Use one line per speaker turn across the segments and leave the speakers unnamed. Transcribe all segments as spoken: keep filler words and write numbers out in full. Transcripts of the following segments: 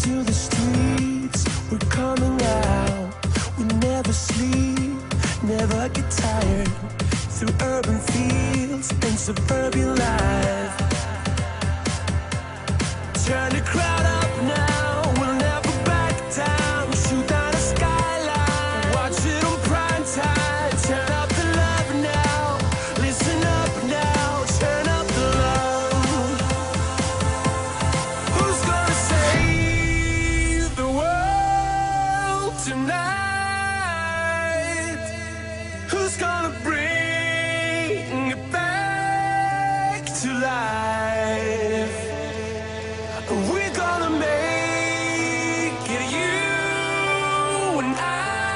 to the streets, we're coming out. We never sleep, never get tired. Through urban fields and suburban life. Turn the crowd up now, we'll never back down. Shoot down the skyline, watch it on prime time. Turn up the love now, listen up now. Turn up the love. Who's gonna save the world tonight? Who's gonna bring it back to life? We're gonna make it, you and I.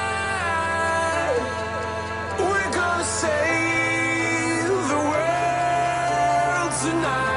We're gonna save the world tonight.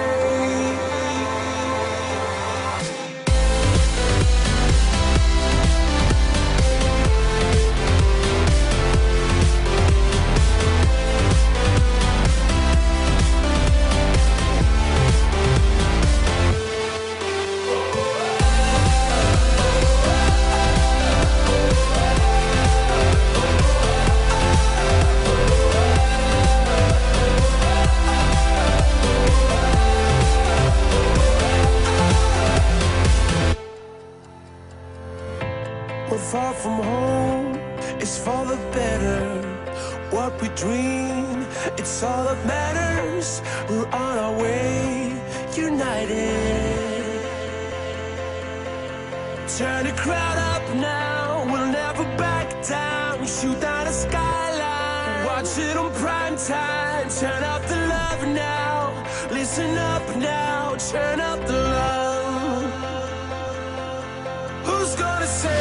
We're far from home, it's for the better. What we dream, it's all that matters. We're on our way, united. Turn the crowd up now, we'll never back down. Shoot down the skyline, watch it on prime time. Turn up the love now, listen up now. Turn up the love. Who's gonna say